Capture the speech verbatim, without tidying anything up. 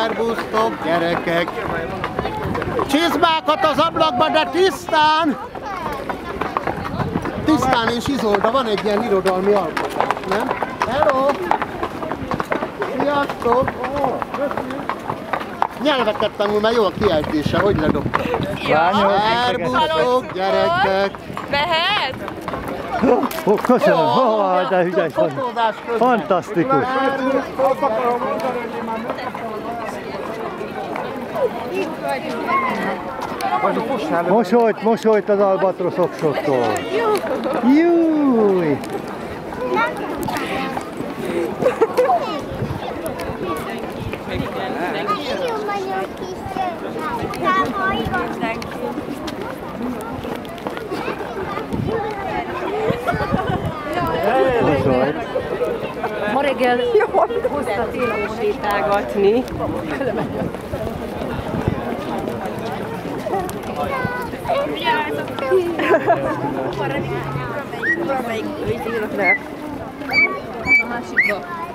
Szerbusztok, gyerekek! Csizmákat az ablakba, de tisztán! Tisztán és Izolda, van egy ilyen irodalmi alkotás, nem? Hello! Sziasztok! Nyelveket tanul, mert jó a kiejtése, hogy ledobtam? Szerbusztok, gyerekek! Mehet? Ó, köszönöm, oh, de ügyes vagy. Fantasztikus. Mosolyt, mosolyt az albatroszoktól. Júj! Ma reggel hozta télapon sétálgatni. A másikba.